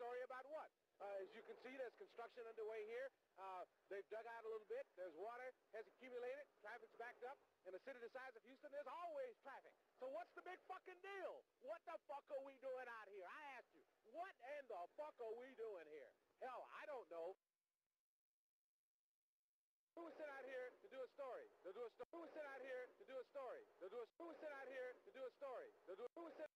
story about what? As you can see, there's construction underway here. They've dug out a little bit. There's water has accumulated. Traffic's backed up. In a city the size of Houston, there's always traffic. So what's the big fucking deal? What the fuck are we doing out here? I asked you. What in the fuck are we doing here? Hell, I don't know. Who was sent out here to do a story? Who was sent out here to do a story? Who was sent out here to do a story? Who was sent